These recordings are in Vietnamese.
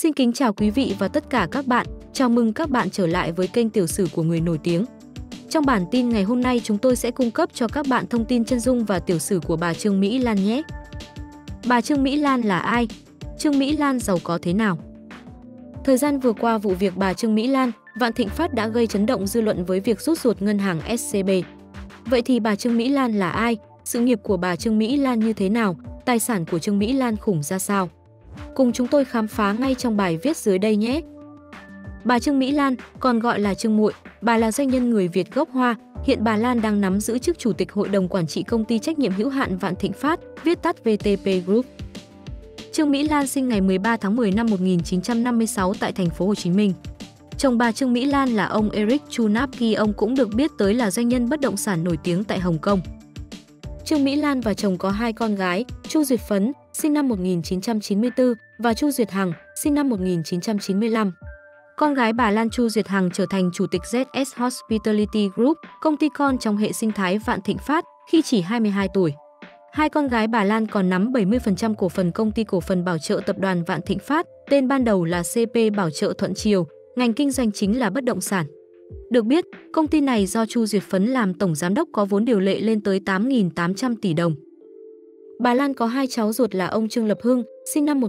Xin kính chào quý vị và tất cả các bạn. Chào mừng các bạn trở lại với kênh Tiểu sử của người nổi tiếng. Trong bản tin ngày hôm nay chúng tôi sẽ cung cấp cho các bạn thông tin chân dung và tiểu sử của bà Trương Mỹ Lan nhé. Bà Trương Mỹ Lan là ai? Trương Mỹ Lan giàu có thế nào? Thời gian vừa qua, vụ việc bà Trương Mỹ Lan, Vạn Thịnh Phát đã gây chấn động dư luận với việc rút ruột ngân hàng SCB. Vậy thì bà Trương Mỹ Lan là ai? Sự nghiệp của bà Trương Mỹ Lan như thế nào? Tài sản của Trương Mỹ Lan khủng ra sao? Cùng chúng tôi khám phá ngay trong bài viết dưới đây nhé! Bà Trương Mỹ Lan, còn gọi là Trương Muội, bà là doanh nhân người Việt gốc Hoa. Hiện bà Lan đang nắm giữ chức Chủ tịch Hội đồng Quản trị Công ty Trách nhiệm hữu hạn Vạn Thịnh Phát, viết tắt VTP Group. Trương Mỹ Lan sinh ngày 13 tháng 10 năm 1956 tại thành phố Hồ Chí Minh. Chồng bà Trương Mỹ Lan là ông Eric Chunapki, ông cũng được biết tới là doanh nhân bất động sản nổi tiếng tại Hồng Kông. Trương Mỹ Lan và chồng có hai con gái, Chu Duyệt Phấn, sinh năm 1994 và Chu Duyệt Hằng, sinh năm 1995. Con gái bà Lan Chu Duyệt Hằng trở thành Chủ tịch ZS Hospitality Group, công ty con trong hệ sinh thái Vạn Thịnh Phát, khi chỉ 22 tuổi. Hai con gái bà Lan còn nắm 70% cổ phần Công ty Cổ phần Bảo trợ Tập đoàn Vạn Thịnh Phát, tên ban đầu là CP Bảo trợ Thuận Triều, ngành kinh doanh chính là bất động sản. Được biết, công ty này do Chu Duyệt Phấn làm tổng giám đốc có vốn điều lệ lên tới 8.800 tỷ đồng. Bà Lan có hai cháu ruột là ông Trương Lập Hưng, sinh năm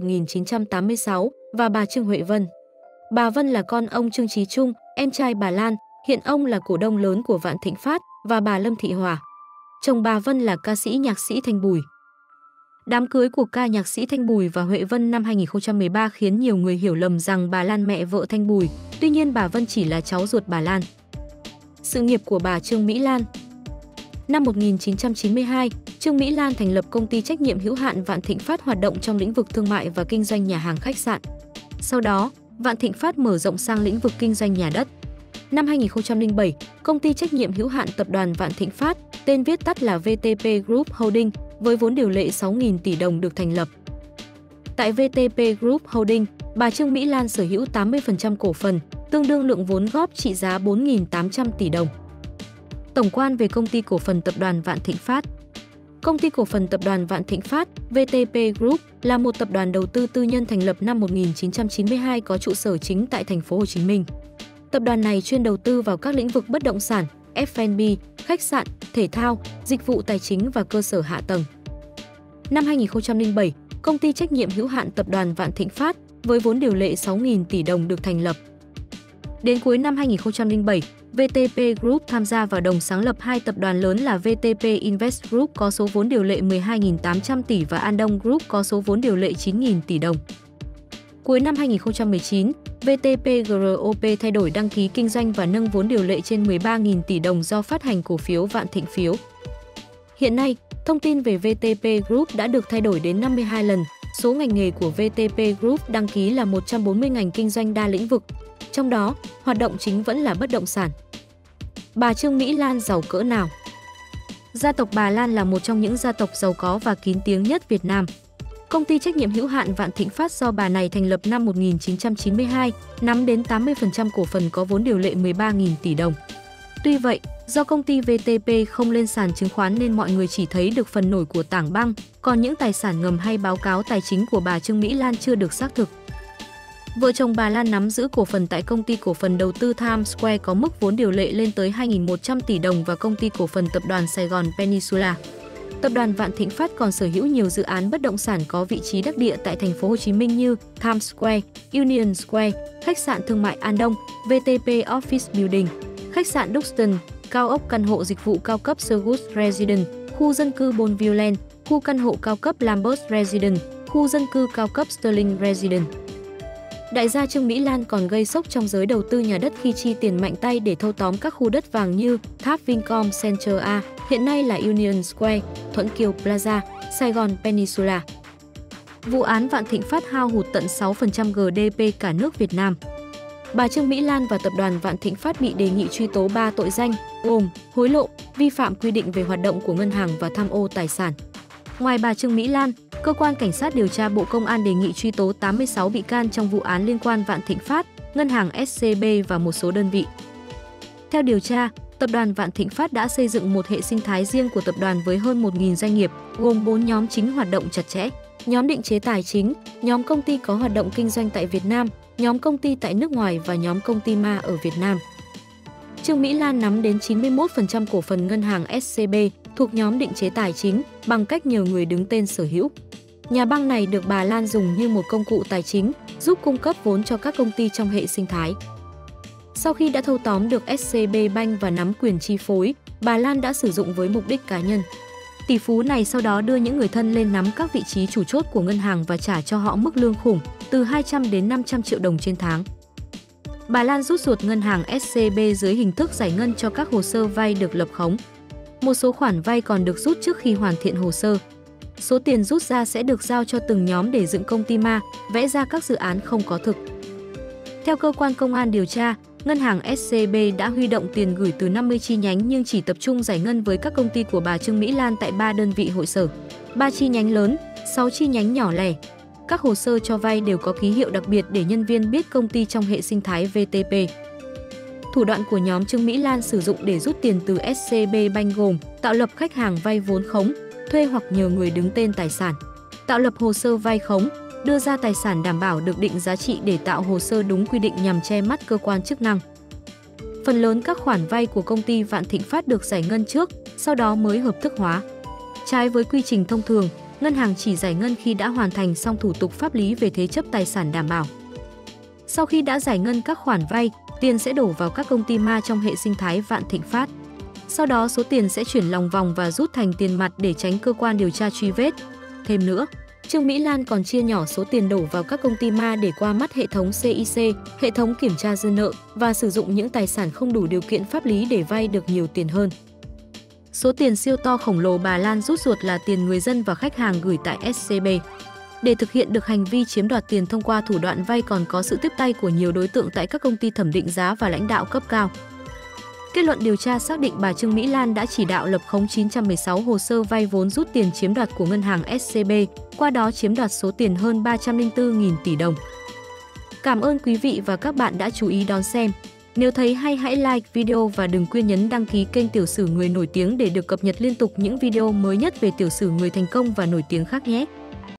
1986, và bà Trương Huệ Vân. Bà Vân là con ông Trương Chí Trung, em trai bà Lan, hiện ông là cổ đông lớn của Vạn Thịnh Phát, và bà Lâm Thị Hòa. Chồng bà Vân là ca sĩ nhạc sĩ Thanh Bùi. Đám cưới của ca nhạc sĩ Thanh Bùi và Huệ Vân năm 2013 khiến nhiều người hiểu lầm rằng bà Lan mẹ vợ Thanh Bùi, tuy nhiên bà Vân chỉ là cháu ruột bà Lan. Sự nghiệp của bà Trương Mỹ Lan. Năm 1992, Trương Mỹ Lan thành lập công ty trách nhiệm hữu hạn Vạn Thịnh Phát hoạt động trong lĩnh vực thương mại và kinh doanh nhà hàng khách sạn. Sau đó, Vạn Thịnh Phát mở rộng sang lĩnh vực kinh doanh nhà đất. Năm 2007, công ty trách nhiệm hữu hạn Tập đoàn Vạn Thịnh Phát, tên viết tắt là VTP Group Holding, với vốn điều lệ 6.000 tỷ đồng được thành lập. Tại VTP Group Holding, bà Trương Mỹ Lan sở hữu 80% cổ phần, tương đương lượng vốn góp trị giá 4.800 tỷ đồng. Tổng quan về Công ty Cổ phần Tập đoàn Vạn Thịnh Phát. Công ty Cổ phần Tập đoàn Vạn Thịnh Phát, VTP Group, là một tập đoàn đầu tư tư nhân thành lập năm 1992 có trụ sở chính tại thành phố Hồ Chí Minh. Tập đoàn này chuyên đầu tư vào các lĩnh vực bất động sản, F&B, khách sạn, thể thao, dịch vụ tài chính và cơ sở hạ tầng. Năm 2007, công ty trách nhiệm hữu hạn Tập đoàn Vạn Thịnh Phát với vốn điều lệ 6.000 tỷ đồng được thành lập. Đến cuối năm 2007, VTP Group tham gia vào đồng sáng lập hai tập đoàn lớn là VTP Invest Group có số vốn điều lệ 12.800 tỷ và Andong Group có số vốn điều lệ 9.000 tỷ đồng. Cuối năm 2019, VTP Group thay đổi đăng ký kinh doanh và nâng vốn điều lệ trên 13.000 tỷ đồng do phát hành cổ phiếu Vạn Thịnh phiếu. Hiện nay, thông tin về VTP Group đã được thay đổi đến 52 lần. Số ngành nghề của VTP Group đăng ký là 140 ngành kinh doanh đa lĩnh vực. Trong đó, hoạt động chính vẫn là bất động sản. Bà Trương Mỹ Lan giàu cỡ nào? Gia tộc bà Lan là một trong những gia tộc giàu có và kín tiếng nhất Việt Nam. Công ty trách nhiệm hữu hạn Vạn Thịnh Phát do bà này thành lập năm 1992, nắm đến 80% cổ phần có vốn điều lệ 13.000 tỷ đồng. Tuy vậy, do công ty VTP không lên sàn chứng khoán nên mọi người chỉ thấy được phần nổi của tảng băng, còn những tài sản ngầm hay báo cáo tài chính của bà Trương Mỹ Lan chưa được xác thực. Vợ chồng bà Lan nắm giữ cổ phần tại Công ty Cổ phần Đầu tư Times Square có mức vốn điều lệ lên tới 2.100 tỷ đồng và Công ty Cổ phần Tập đoàn Sài Gòn Peninsula. Tập đoàn Vạn Thịnh Phát còn sở hữu nhiều dự án bất động sản có vị trí đắc địa tại thành phố Hồ Chí Minh như Times Square, Union Square, khách sạn thương mại An Đông, VTP Office Building, khách sạn Duxton, cao ốc căn hộ dịch vụ cao cấp Surgut Residence, khu dân cư Bonvillain, khu căn hộ cao cấp Lambert Residence, khu dân cư cao cấp Sterling Residence. Đại gia Trương Mỹ Lan còn gây sốc trong giới đầu tư nhà đất khi chi tiền mạnh tay để thâu tóm các khu đất vàng như Tháp Vincom Center A, hiện nay là Union Square, Thuận Kiều Plaza, Sài Gòn Peninsula. Vụ án Vạn Thịnh Phát hao hụt tận 6% GDP cả nước Việt Nam. Bà Trương Mỹ Lan và tập đoàn Vạn Thịnh Phát bị đề nghị truy tố 3 tội danh, gồm hối lộ, vi phạm quy định về hoạt động của ngân hàng và tham ô tài sản. Ngoài bà Trương Mỹ Lan, Cơ quan Cảnh sát điều tra Bộ Công an đề nghị truy tố 86 bị can trong vụ án liên quan Vạn Thịnh Phát, ngân hàng SCB và một số đơn vị. Theo điều tra, tập đoàn Vạn Thịnh Phát đã xây dựng một hệ sinh thái riêng của tập đoàn với hơn 1.000 doanh nghiệp, gồm 4 nhóm chính hoạt động chặt chẽ. nhóm định chế tài chính, nhóm công ty có hoạt động kinh doanh tại Việt Nam, nhóm công ty tại nước ngoài và nhóm công ty ma ở Việt Nam. Trương Mỹ Lan nắm đến 91% cổ phần ngân hàng SCB thuộc nhóm định chế tài chính bằng cách nhờ người đứng tên sở hữu. Nhà băng này được bà Lan dùng như một công cụ tài chính, giúp cung cấp vốn cho các công ty trong hệ sinh thái. Sau khi đã thâu tóm được SCB Bank và nắm quyền chi phối, bà Lan đã sử dụng với mục đích cá nhân. Tỷ phú này sau đó đưa những người thân lên nắm các vị trí chủ chốt của ngân hàng và trả cho họ mức lương khủng, từ 200 đến 500 triệu đồng trên tháng. Bà Lan rút ruột ngân hàng SCB dưới hình thức giải ngân cho các hồ sơ vay được lập khống. Một số khoản vay còn được rút trước khi hoàn thiện hồ sơ. Số tiền rút ra sẽ được giao cho từng nhóm để dựng công ty ma, vẽ ra các dự án không có thực. Theo cơ quan công an điều tra, ngân hàng SCB đã huy động tiền gửi từ 50 chi nhánh nhưng chỉ tập trung giải ngân với các công ty của bà Trương Mỹ Lan tại 3 đơn vị hội sở, 3 chi nhánh lớn, 6 chi nhánh nhỏ lẻ. Các hồ sơ cho vay đều có ký hiệu đặc biệt để nhân viên biết công ty trong hệ sinh thái VTP. Thủ đoạn của nhóm Trương Mỹ Lan sử dụng để rút tiền từ SCB Bank gồm tạo lập khách hàng vay vốn khống, thuê hoặc nhờ người đứng tên tài sản, tạo lập hồ sơ vay khống, đưa ra tài sản đảm bảo được định giá trị để tạo hồ sơ đúng quy định nhằm che mắt cơ quan chức năng. Phần lớn các khoản vay của công ty Vạn Thịnh Phát được giải ngân trước, sau đó mới hợp thức hóa. Trái với quy trình thông thường, ngân hàng chỉ giải ngân khi đã hoàn thành xong thủ tục pháp lý về thế chấp tài sản đảm bảo. Sau khi đã giải ngân các khoản vay, tiền sẽ đổ vào các công ty ma trong hệ sinh thái Vạn Thịnh Phát. Sau đó số tiền sẽ chuyển lòng vòng và rút thành tiền mặt để tránh cơ quan điều tra truy vết. Thêm nữa, Trương Mỹ Lan còn chia nhỏ số tiền đổ vào các công ty ma để qua mắt hệ thống CIC, hệ thống kiểm tra dư nợ và sử dụng những tài sản không đủ điều kiện pháp lý để vay được nhiều tiền hơn. Số tiền siêu to khổng lồ bà Lan rút ruột là tiền người dân và khách hàng gửi tại SCB. Để thực hiện được hành vi chiếm đoạt tiền thông qua thủ đoạn vay còn có sự tiếp tay của nhiều đối tượng tại các công ty thẩm định giá và lãnh đạo cấp cao. Kết luận điều tra xác định bà Trương Mỹ Lan đã chỉ đạo lập khống 916 hồ sơ vay vốn rút tiền chiếm đoạt của ngân hàng SCB, qua đó chiếm đoạt số tiền hơn 304.000 tỷ đồng. Cảm ơn quý vị và các bạn đã chú ý đón xem. Nếu thấy hay hãy like video và đừng quên nhấn đăng ký kênh Tiểu sử người nổi tiếng để được cập nhật liên tục những video mới nhất về tiểu sử người thành công và nổi tiếng khác nhé.